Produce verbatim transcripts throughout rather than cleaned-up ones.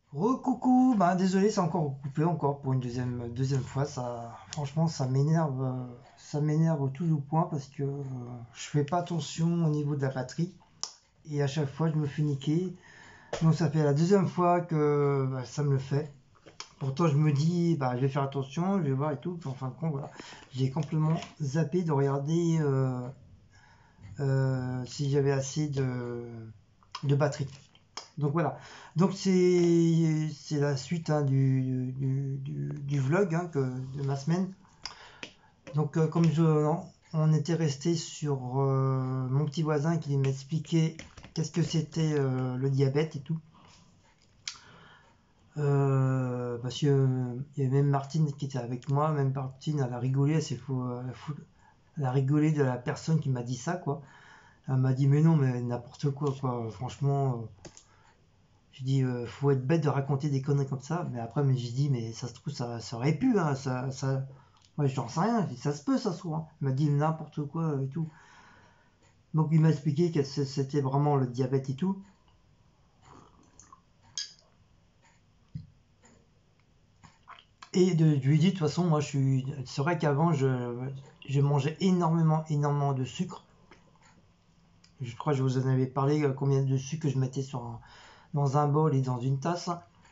Recoucou, bah désolé, c'est encore coupé encore pour une deuxième, deuxième fois. Ça, franchement, ça m'énerve, euh, ça m'énerve au tout au point parce que euh, je fais pas attention au niveau de la batterie et à chaque fois je me fais niquer. Donc ça fait la deuxième fois que bah, ça me le fait. Pourtant je me dis, bah je vais faire attention, je vais voir et tout. Puis, en fin de compte, voilà, j'ai complètement zappé de regarder euh, euh, si j'avais assez de, de batterie. Donc voilà. Donc c'est c'est la suite hein, du, du, du, du vlog hein, que, de ma semaine. Donc euh, comme je, non, on était resté sur euh, mon petit voisin qui m'expliquait qu'est-ce que c'était euh, le diabète et tout. Euh, parce que euh, il y avait même Martine qui était avec moi, même Martine, elle a rigolé, elle s'est fou, elle a fou- elle a rigolé de la personne qui m'a dit ça, quoi. Elle m'a dit, mais non, mais n'importe quoi, quoi. Franchement, euh, je dis, euh, faut être bête de raconter des conneries comme ça. Mais après, mais j'ai dit, mais ça se trouve, ça, ça aurait pu, hein, ça, ça... Moi, j'en sais rien. J'ai dit, ça se peut, ça se trouve, hein. Il m'a dit n'importe quoi et tout. Donc, il m'a expliqué que c'était vraiment le diabète et tout. Et de, je lui ai dit, de toute façon, moi, je suis. C'est vrai qu'avant, je, je mangeais énormément, énormément de sucre. Je crois que je vous en avais parlé, euh, combien de sucre que je mettais sur un- dans un bol et dans une tasse.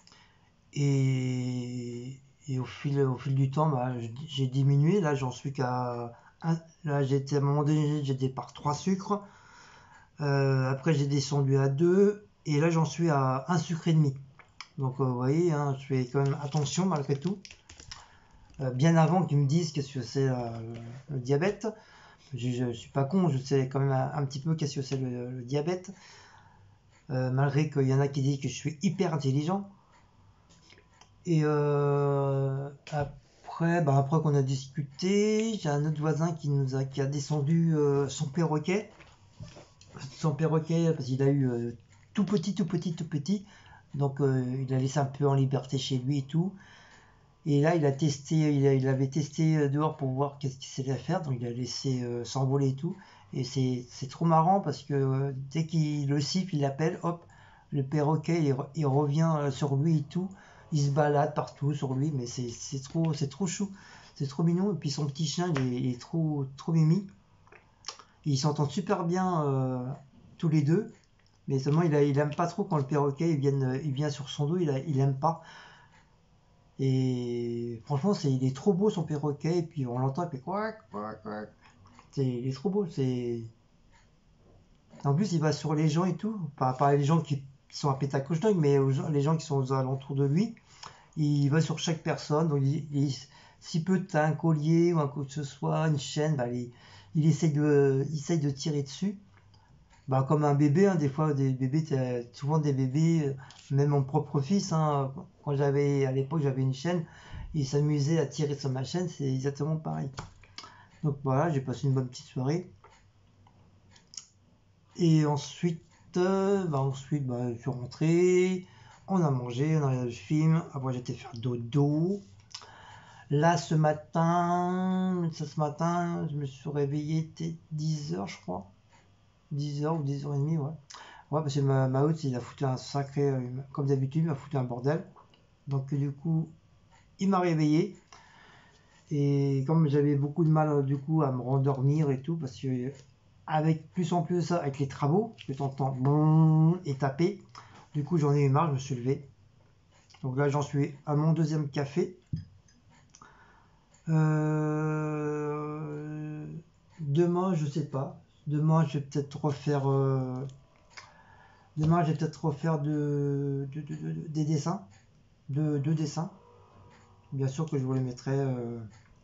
Et, et au fil, au fil du temps, bah, j'ai diminué. Là, j'en suis qu'à. un- Là, j'étais à un moment donné, j'étais par trois sucres. Euh, après, j'ai descendu à deux. Et là, j'en suis à un sucre et demi. Donc, euh, vous voyez, hein, je fais quand même attention malgré tout. Euh, bien avant qu'ils me disent qu'est-ce que c'est euh, le, le diabète. Je, je, suis pas con, je sais quand même un, un petit peu qu'est-ce que c'est le, le diabète. Euh, malgré qu'il y en a qui disent que je suis hyper intelligent. Et euh, après, bah après qu'on a discuté, j'ai un autre voisin qui nous a, qui a descendu euh, son perroquet. Son perroquet, parce qu'il a eu euh, tout petit, tout petit, tout petit. Donc euh, il a laissé un peu en liberté chez lui et tout. Et là, il a testé, il, a- il avait testé euh, dehors pour voir qu'est-ce qu'il savait faire. Donc il a laissé euh, s'envoler et tout. Et c'est c'est trop marrant parce que euh, dès qu'il le siffle, il appelle, hop, le perroquet, il, re- il revient euh, sur lui et tout. Il se balade partout sur lui, mais c'est c'est trop, c'est trop chou. C'est trop mignon. Et puis son petit chien, il est, il est trop, trop mimi. Ils s'entendent super bien euh, tous les deux. Mais seulement, il, a, il aime pas trop quand le perroquet il vient, il vient sur son dos. Il, a- il aime pas. Et franchement, c'est, il est trop beau son perroquet. Et puis on l'entend, il fait quoi, quoi, quoi. C'est, il est trop beau. C'est... En plus, il va sur les gens et tout. Pas, pas les gens qui sont à pétacoche-dingue, mais aux gens- les gens qui sont aux alentours de lui. Il va sur chaque personne. Donc, il, il- si peu t'as un collier ou un quoi que ce soit, une chaîne, bah, il, il essaye de, il essaye de tirer dessus. Bah, comme un bébé, hein, des fois, des bébés, t'as- souvent des bébés, euh, même mon propre fils, hein, quand j'avais, à l'époque, j'avais une chaîne, il s'amusait à tirer sur ma chaîne, c'est exactement pareil. Donc voilà, j'ai passé une bonne petite soirée. Et ensuite, euh, bah, ensuite, bah, je suis rentré, on a mangé, on a regardé le film, après j'étais faire dodo. Là, ce matin, ça, ce matin, je me suis réveillé, était dix heures, je crois. Dix heures ou dix heures trente, ouais. Ouais, parce que ma, ma haute, il a foutu un sacré, euh, comme d'habitude, il m'a foutu un bordel. Donc, du coup, il m'a réveillé. Et comme j'avais beaucoup de mal, euh, du coup, à me rendormir et tout, parce que, avec plus en plus, avec les travaux, que t'entends bon et taper, du coup, j'en ai eu marre, je me suis levé. Donc là, j'en suis à mon deuxième café. Euh, Demain, je sais pas. Demain, je vais peut-être refaire. euh, Demain, je vais peut-être refaire de, de- de- de- des dessins. De, de dessins. Bien sûr que je vous les mettrai, euh,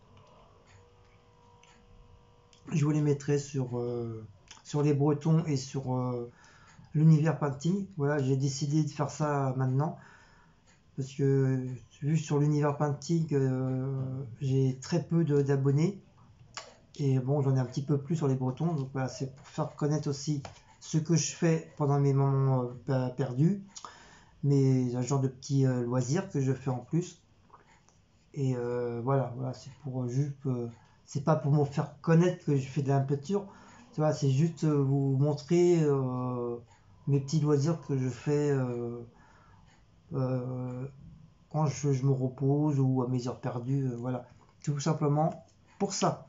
je vous les mettrai sur, euh, sur les Bretons et sur euh, l'univers painting. Voilà, j'ai décidé de faire ça maintenant parce que vu sur l'univers painting, euh, j'ai très peu de- d'abonnés et bon, j'en ai un petit peu plus sur les Bretons. Donc voilà, c'est pour faire connaître aussi ce que je fais pendant mes moments euh, perdus, mais un genre de petits euh, loisirs que je fais en plus. Et euh, voilà, voilà c'est pour euh, juste. Euh, c'est pas pour me faire connaître que je fais de la peinture. Tu vois, c'est juste euh, vous montrer euh, mes petits loisirs que je fais euh, euh, quand je, je me repose ou à mes heures perdues, euh, voilà, tout simplement pour ça.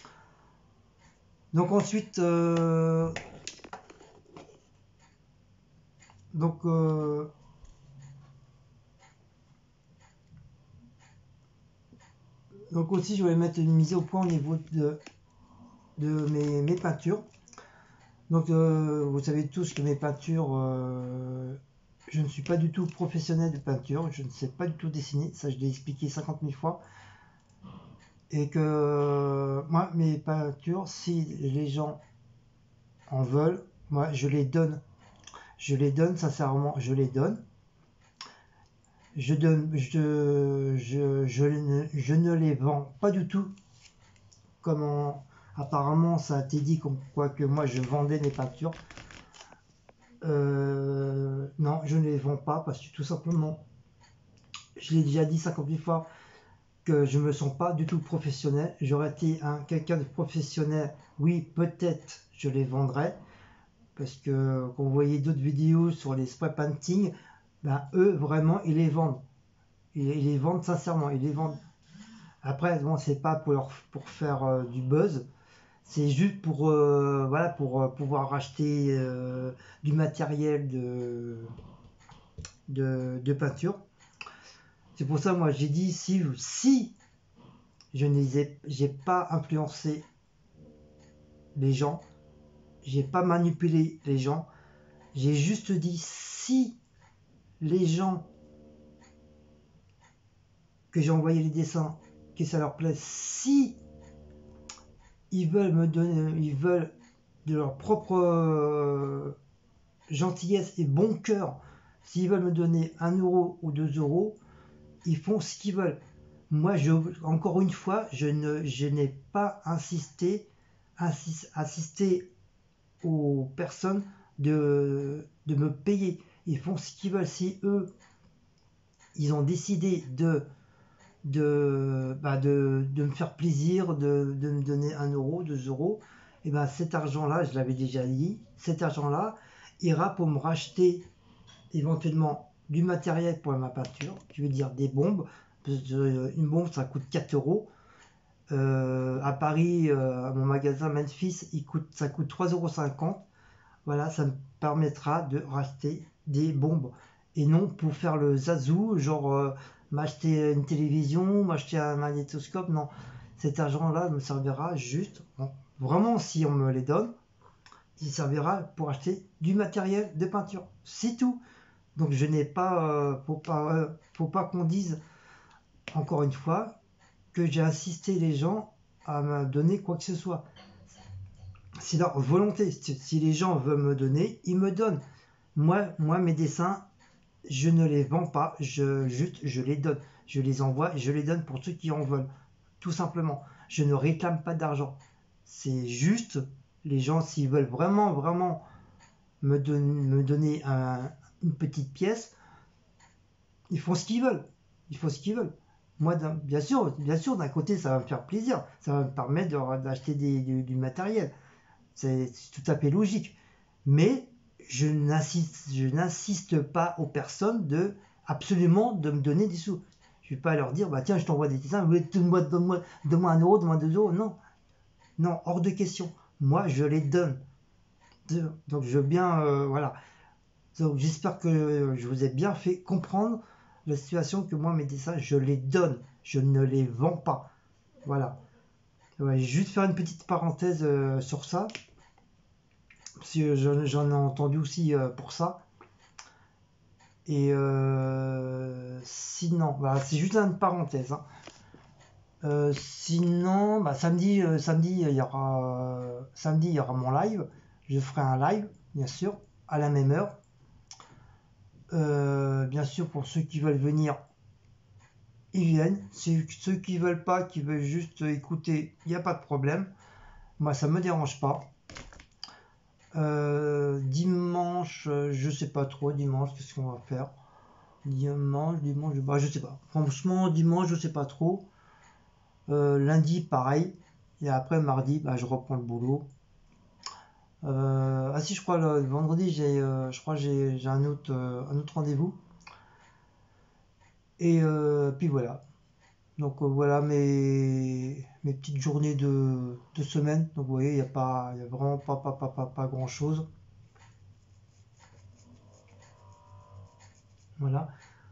Donc ensuite, euh, donc euh, donc aussi, je voulais mettre une mise au point au niveau de, de mes, mes peintures. Donc euh, vous savez tous que mes peintures, euh, je ne suis pas du tout professionnel de peinture, je ne sais pas du tout dessiner, ça je l'ai expliqué cinquante mille fois. Et que moi, mes peintures, si les gens en veulent, moi je les donne. Je les donne, sincèrement, je les donne. Je, donne, je, je, je, ne, je ne les vends pas du tout. Comme on, apparemment ça a été dit comme quoi que moi je vendais mes peintures. Euh, non, je ne les vends pas parce que tout simplement, je l'ai déjà dit cinquante mille fois, que je me sens pas du tout professionnel. J'aurais été un quelqu'un de professionnel, oui, peut-être je les vendrais. Parce que quand vous voyez d'autres vidéos sur les spray painting, ben, eux vraiment ils les vendent. Ils, ils les vendent sincèrement, ils les vendent. Après, bon, c'est pas pour, leur, pour faire euh, du buzz, c'est juste pour, euh, voilà, pour euh, pouvoir acheter euh, du matériel de, de, de peinture. C'est pour ça, moi, j'ai dit si, si je n'ai pas influencé les gens, j'ai pas manipulé les gens, j'ai juste dit si les gens que j'ai envoyé les dessins, que ça leur plaît, si ils veulent me donner, ils veulent de leur propre euh, gentillesse et bon cœur, s'ils veulent me donner un euro ou deux euros, ils font ce qu'ils veulent. Moi, je, encore une fois, je ne, je n'ai pas insisté, insist, insisté aux personnes de, de me payer. Ils font ce qu'ils veulent. Si eux, ils ont décidé de de, bah de, de me faire plaisir, de, de me donner un euro, deux euros, et ben cet argent-là, je l'avais déjà dit, cet argent-là ira pour me racheter éventuellement du matériel pour ma peinture, qui veut dire des bombes. Une bombe, ça coûte quatre euros. Euh, à Paris, euh, à mon magasin Memphis, il coûte, ça coûte trois euros cinquante. Voilà, ça me permettra de racheter des bombes. Et non pour faire le zazou, genre euh, m'acheter une télévision, m'acheter un magnétoscope. Non, cet argent-là me servira juste, bon, vraiment si on me les donne, il servira pour acheter du matériel de peinture. C'est tout. Donc je n'ai pas, euh, faut pas, euh, faut pas qu'on dise, encore une fois, que j'ai insisté les gens à me donner quoi que ce soit. C'est leur volonté. Si les gens veulent me donner, ils me donnent. Moi, moi, mes dessins, je ne les vends pas, je, juste, je les donne. Je les envoie et je les donne pour ceux qui en veulent. Tout simplement. Je ne réclame pas d'argent. C'est juste, les gens, s'ils veulent vraiment, vraiment me, don me donner un, une petite pièce, ils font ce qu'ils veulent. Ils font ce qu'ils veulent. Moi, bien sûr, bien sûr, d'un côté, ça va me faire plaisir. Ça va me permettre d'acheter du, du matériel. C'est tout à fait logique. Mais je n'insiste pas aux personnes de absolument de me donner des sous. Je ne vais pas leur dire, bah tiens, je t'envoie des dessins, donne-moi donne donne un euro, donne-moi deux euros. Non, non, hors de question. Moi, je les donne. Donc, je veux bien, euh, voilà. Donc, j'espère que je vous ai bien fait comprendre la situation, que moi, mes dessins, je les donne. Je ne les vends pas. Voilà. Ouais, juste faire une petite parenthèse euh, sur ça. Parce que j'en ai entendu aussi euh, pour ça. Et euh, sinon, bah, c'est juste une parenthèse. Hein. Euh, sinon, bah, samedi, euh, samedi, il y aura, euh, samedi, il y aura mon live. Je ferai un live, bien sûr, à la même heure. Euh, bien sûr, pour ceux qui veulent venir, ils viennent. Ceux, ceux qui veulent pas, qui veulent juste écouter, il n'y a pas de problème. Moi, ça me dérange pas. Euh, dimanche, euh, je sais pas trop. Dimanche, qu'est-ce qu'on va faire? Dimanche, dimanche, bah, je sais pas. Franchement, dimanche, je sais pas trop. Euh, lundi, pareil. Et après, mardi, bah, je reprends le boulot. Euh, ah si, je crois le vendredi, j'ai, euh, je crois j'ai, j'ai un autre, euh, un autre rendez-vous. Et euh, puis voilà. Donc euh, voilà mes, mes petites journées de, de semaine. Donc vous voyez, il n'y a pas, il y a vraiment pas, pas, pas, pas, pas grand chose. Voilà.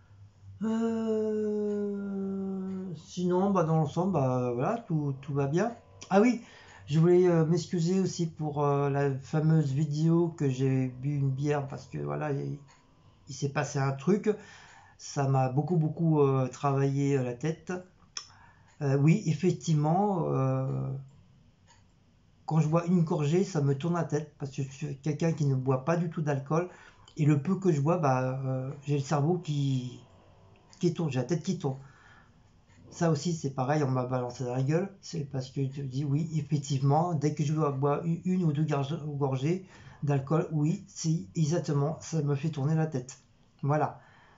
Euh, Sinon, bah, dans l'ensemble, bah, voilà, tout, tout va bien. Ah oui, je voulais euh, m'excuser aussi pour euh, la fameuse vidéo que j'ai bu une bière parce que voilà, il, il s'est passé un truc. Ça m'a beaucoup, beaucoup euh, travaillé euh, la tête. Euh, oui, effectivement, euh, quand je bois une gorgée, ça me tourne la tête parce que je suis quelqu'un qui ne boit pas du tout d'alcool. Et le peu que je bois, bah, euh, j'ai le cerveau qui, qui tourne, j'ai la tête qui tourne. Ça aussi, c'est pareil, on m'a balancé dans la gueule. C'est parce que je dis oui, effectivement, dès que je dois boire une, une ou deux gorgées d'alcool, oui, c'est exactement, ça me fait tourner la tête. Voilà.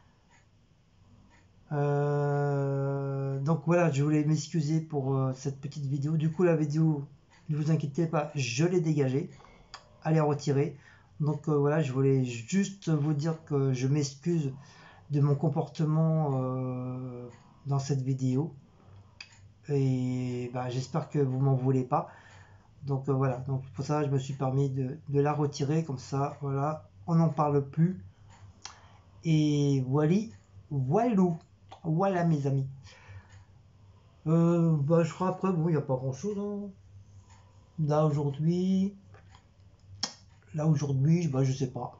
Euh, donc voilà, je voulais m'excuser pour euh, cette petite vidéo. Du coup, la vidéo, ne vous inquiétez pas, je l'ai dégagée. Allez retirer. Donc euh, voilà, je voulais juste vous dire que je m'excuse de mon comportement euh, dans cette vidéo. Et bah, j'espère que vous m'en voulez pas. Donc euh, voilà, donc pour ça je me suis permis de, de la retirer comme ça, voilà, on n'en parle plus. Et voilà, voilou, voilà mes amis. Euh, bah, je crois après, bon, il n'y a pas grand chose. Hein. Là aujourd'hui, là aujourd'hui, bah, je sais pas.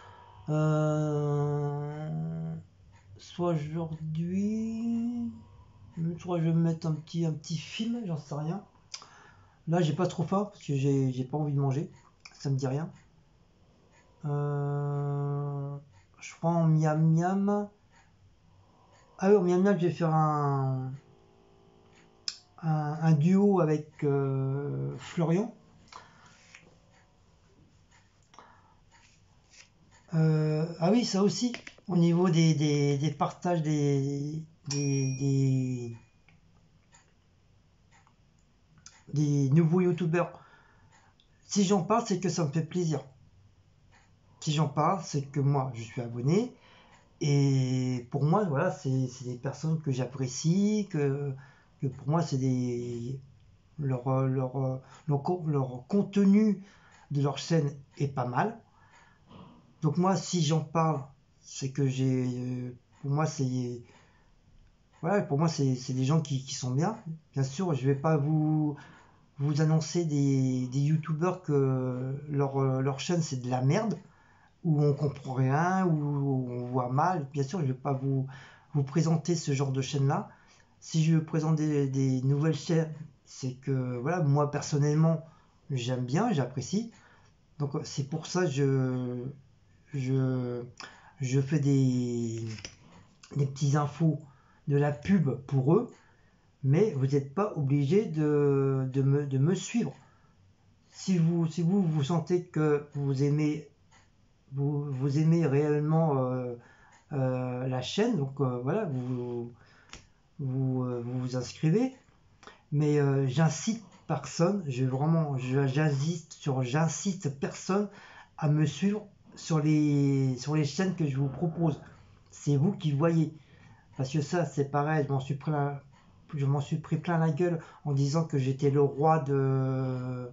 Euh, soit aujourd'hui, soit je vais me mettre un petit, un petit film, j'en sais rien. Là, j'ai pas trop faim parce que j'ai j'ai pas envie de manger. Ça me dit rien. Euh, je crois en miam miam. Ah oui, en miam miam, je vais faire un, un, un duo avec euh, Florian. Euh, ah oui, ça aussi. Au niveau des, des, des partages des, des, des, des nouveaux youtubeurs. Si j'en parle, c'est que ça me fait plaisir. Si j'en parle, c'est que moi, je suis abonné. Et pour moi, voilà, c'est c'est des personnes que j'apprécie, que, que pour moi, c'est des. Leur, euh, leur, euh, leur, leur contenu de leur chaîne est pas mal. Donc, moi, si j'en parle, c'est que j'ai. euh, Pour moi, c'est. Voilà, pour moi, c'est c'est des gens qui, qui sont bien. Bien sûr, je vais pas vous, vous annoncer des, des youtubeurs que leur, euh, leur chaîne c'est de la merde, où on comprend rien, où on voit mal. Bien sûr, je vais pas vous, vous présenter ce genre de chaîne-là. Si je présente des, des nouvelles chaînes, c'est que voilà, moi personnellement, j'aime bien, j'apprécie. Donc c'est pour ça que je, je, je fais des, des petits infos de la pub pour eux, mais vous n'êtes pas obligé de, de, me, de me suivre. Si vous, si vous vous sentez que vous aimez, vous, vous aimez réellement euh, euh, la chaîne, donc euh, voilà, vous vous, euh, vous vous inscrivez. Mais euh, j'incite personne, je vraiment, j'insiste sur, j'incite personne à me suivre sur les, sur les chaînes que je vous propose. C'est vous qui voyez. Parce que ça, c'est pareil, je m'en suis pris la, je m'en suis pris plein la gueule en disant que j'étais le roi de,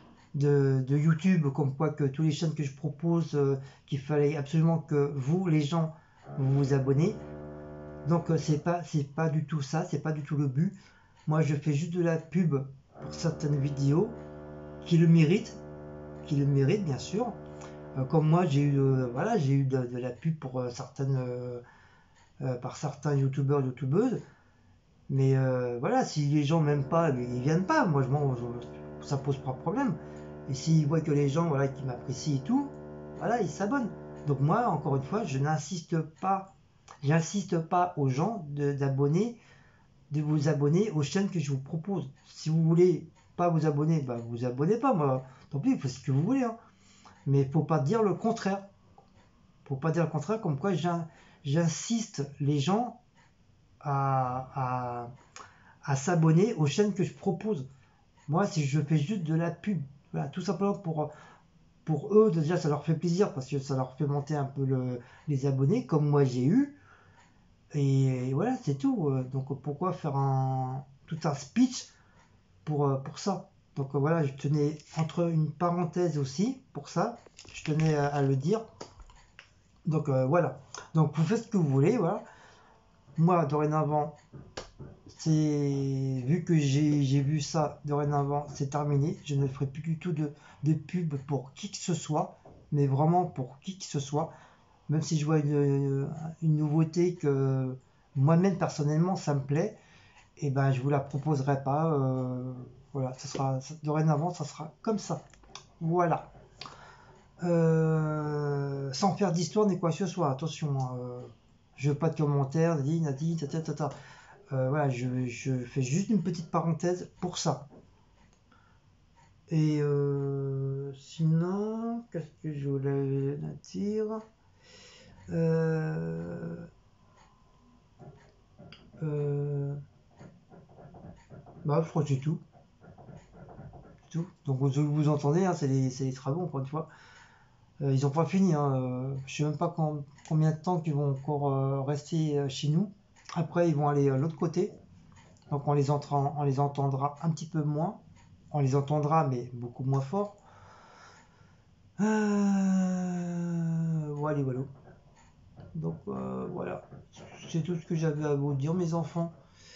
de, de YouTube, comme quoi que toutes les chaînes que je propose, euh, qu'il fallait absolument que vous, les gens, vous vous abonnez. Donc euh, c'est pas, c'est pas du tout ça, c'est pas du tout le but. Moi, je fais juste de la pub pour certaines vidéos qui le méritent, qui le méritent bien sûr. Euh, comme moi, j'ai eu, euh, voilà, j'ai eu de, de la pub pour euh, certaines, euh, euh, par certains youtubeurs, youtubeuses. Mais euh, voilà, si les gens m'aiment pas, mais ils viennent pas. Moi, je m'en, je- ça pose pas de problème. Et s'ils voient que les gens, voilà, qui m'apprécient et tout, voilà, ils s'abonnent. Donc moi, encore une fois, je n'insiste pas, j'insiste pas aux gens de- d'abonner de vous abonner aux chaînes que je vous propose. Si vous voulez pas vous abonner, bah vous abonnez pas, moi. Tant pis, vous faites ce que vous voulez. Hein. Mais faut pas dire le contraire. Faut pas dire le contraire, comme quoi j'insiste les gens à, à, à s'abonner aux chaînes que je propose. Moi, si je fais juste de la pub, voilà, tout simplement pour, pour eux, déjà ça leur fait plaisir parce que ça leur fait monter un peu le, les abonnés, comme moi j'ai eu. Et, et voilà, c'est tout. Euh, Donc pourquoi faire un tout un speech pour, euh, pour ça? Donc euh, voilà, je tenais entre une parenthèse aussi pour ça. Je tenais à, à le dire. Donc euh, voilà. Donc vous faites ce que vous voulez, voilà. Moi, dorénavant, c'est vu que j'ai j'ai vu ça, dorénavant, c'est terminé. Je ne ferai plus du tout de, de pub pour qui que ce soit, mais vraiment pour qui que ce soit. Même si je vois une, une nouveauté que moi-même personnellement ça me plaît, et ben je vous la proposerai pas. Euh, voilà, ça sera ça- dorénavant, ça sera comme ça. Voilà. Euh, sans faire d'histoire ni quoi que ce soit. Attention, hein, euh, je veux pas de commentaires, Nadine, Nadine, tata, tata. Euh, voilà, je, je fais juste une petite parenthèse pour ça. Et euh, sinon, qu'est-ce que je voulais dire? euh, euh, Bah, je crois que c'est tout. C'est tout. Donc, vous, vous entendez, hein, c'est les, c'est les travaux, encore une fois. Euh, ils n'ont pas fini. Hein, euh, je sais même pas quand- combien de temps qu'ils vont encore euh, rester euh, chez nous. Après, ils vont aller de l'autre côté. Donc, on les, entend, on les entendra un petit peu moins. On les entendra, mais beaucoup moins fort. Euh, voilà, voilà. Donc, euh, voilà. C'est tout ce que j'avais à vous dire, mes enfants.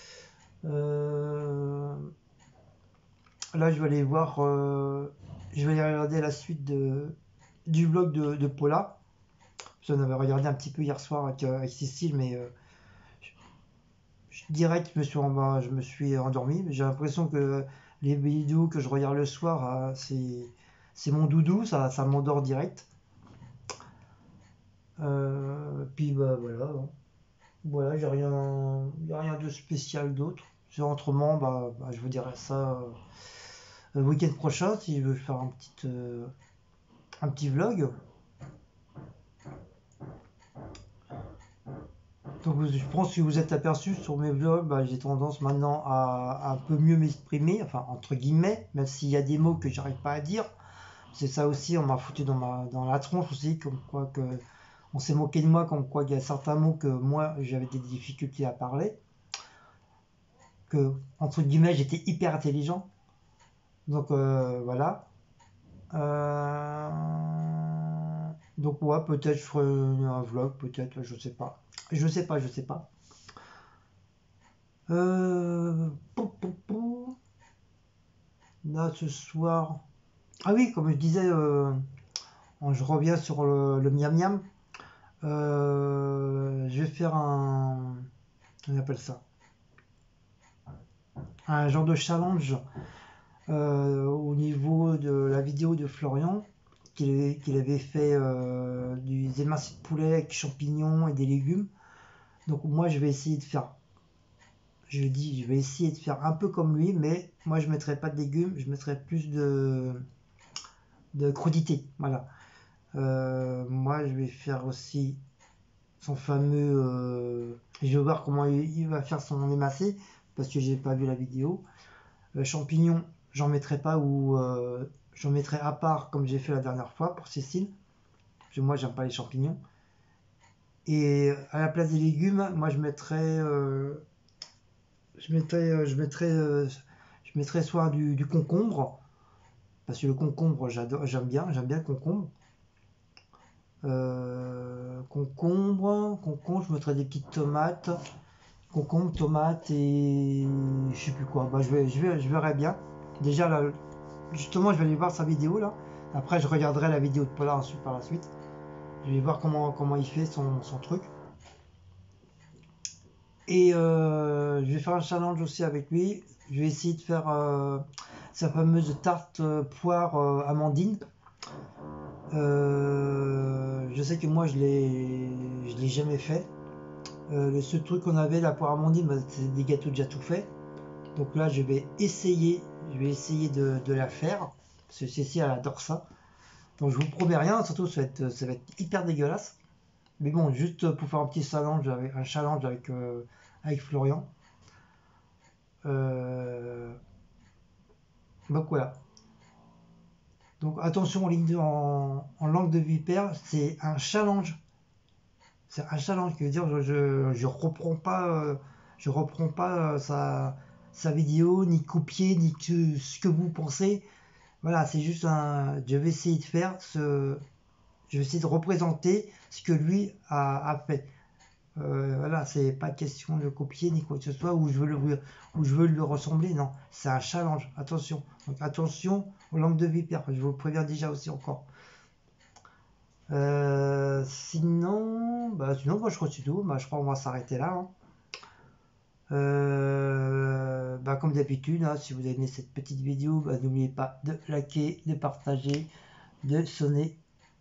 Euh, Là, je vais aller voir. Euh, je vais aller regarder la suite de, du vlog de, de Paula. J'en avais regardé un petit peu hier soir avec, euh, avec Cécile, mais euh, je, je dirais que je me suis, en- ben, je me suis endormi. J'ai l'impression que les vidéos que je regarde le soir, euh, c'est, c'est mon doudou, ça, ça m'endort direct. Euh, puis bah, voilà. Hein. Voilà, j'ai rien, y a rien de spécial d'autre. C'est autrement, bah, bah, je vous dirai ça euh, le week-end prochain si je veux faire un petit, euh, un petit vlog. Donc je pense que vous êtes aperçu sur mes vlogs, bah, j'ai tendance maintenant à, à un peu mieux m'exprimer, enfin entre guillemets, même s'il y a des mots que j'arrive pas à dire. C'est ça aussi, on m'a foutu dans, ma, dans la tronche aussi, comme quoi que on s'est moqué de moi, comme quoi il y a certains mots que moi j'avais des difficultés à parler, que entre guillemets j'étais hyper intelligent. Donc euh, voilà. Euh, Donc ouais, peut-être je ferai un vlog, peut-être, je sais pas. Je sais pas, je sais pas. Euh... pou, pou, pou. Là, ce soir. Ah oui, comme je disais, euh, je reviens sur le, le miam miam. Euh, je vais faire un. On appelle ça. Un genre de challenge euh, au niveau de la vidéo de Florian, qu'il avait, qu'il avait fait euh, des éminces de poulet avec champignons et des légumes. Donc moi, je vais essayer de faire. Je dis, je vais essayer de faire un peu comme lui, mais moi, je mettrai pas de légumes, je mettrai plus de, de crudité. Voilà. Euh, moi, je vais faire aussi son fameux. Euh, je vais voir comment il, il va faire son émacé parce que j'ai pas vu la vidéo. Euh, champignons, j'en mettrai pas ou euh, j'en mettrai à part comme j'ai fait la dernière fois pour Cécile. Parce que moi, j'aime pas les champignons. Et à la place des légumes, moi, je mettrais, euh, je mettrais, euh, je mettrais, euh, je mettrais soit du, du concombre parce que le concombre, j'adore, j'aime bien, j'aime bien le concombre. Euh, concombre, concombre, je mettrais des petites tomates, concombre, tomates et je sais plus quoi. Bah, je, vais, je, vais, je verrai bien. Déjà, là, justement, je vais aller voir sa vidéo là. Après, je regarderai la vidéo de Paula ensuite par la suite. Je vais voir comment, comment il fait son, son truc. Et euh, je vais faire un challenge aussi avec lui. Je vais essayer de faire euh, sa fameuse tarte euh, poire euh, amandine. Euh, je sais que moi, je l'ai, je l'ai jamais fait. Euh, le seul truc qu'on avait, la poire amandine, bah, c'est des gâteaux déjà tout faits. Donc là, je vais essayer, je vais essayer de, de la faire. Parce que Cécile, elle adore ça. Donc je vous promets rien, surtout ça va être, ça va être hyper dégueulasse. Mais bon, juste pour faire un petit challenge avec, un challenge avec, euh, avec Florian. Euh, donc voilà. Donc attention en, ligne de- en, en langue de vipère, c'est un challenge. c'est un challenge, qui veut dire je, je, je reprends pas, euh, je reprends pas euh, sa, sa vidéo, ni copier, ni que, ce que vous pensez. Voilà, c'est juste un. Je vais essayer de faire ce. Je vais essayer de représenter ce que lui a, a fait. Euh, voilà, c'est pas question de copier ni quoi que ce soit, où je veux le, où je veux lui ressembler. Non, c'est un challenge. Attention. Donc attention aux langues de vipère. Je vous le préviens déjà aussi encore. Euh, sinon, bah, sinon, moi je crois que c'est tout. Bah, je crois qu'on va s'arrêter là. Hein. Euh, bah, comme d'habitude, hein, si vous avez aimé cette petite vidéo, bah, n'oubliez pas de liker, de partager, de sonner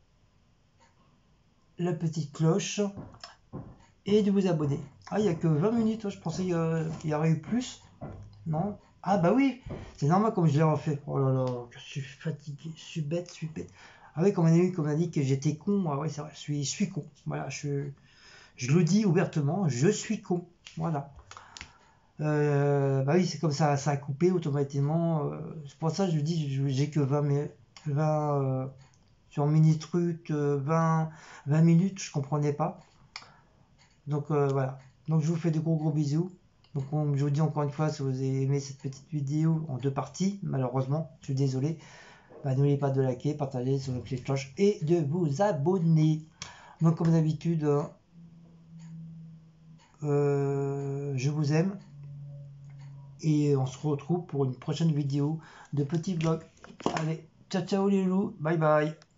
la petite cloche et de vous abonner. Ah, il n'y a que vingt minutes, hein, je pensais qu'il euh, y aurait eu plus. Non? Ah bah oui, c'est normal comme je l'ai refait. Oh là là, je suis fatigué, je suis bête, je suis bête. Ah oui, comme on a eu, comme on a dit que j'étais con, ah ouais, c'est vrai, je suis, je suis con. Voilà, je, je le dis ouvertement, je suis con. Voilà. Euh, bah oui, c'est comme ça, ça a coupé automatiquement. Euh, c'est pour ça que je dis, j'ai que vingt, mais vingt euh, sur mini truc, euh, vingt, vingt minutes, je comprenais pas. Donc euh, voilà. Donc je vous fais de gros gros bisous. Donc on, je vous dis encore une fois, si vous avez aimé cette petite vidéo en deux parties, malheureusement, je suis désolé, bah, n'oubliez pas de liker, partager sur le petite cloche et de vous abonner. Donc comme d'habitude, euh, je vous aime et on se retrouve pour une prochaine vidéo de petit vlog. Allez, ciao ciao les loups, bye bye.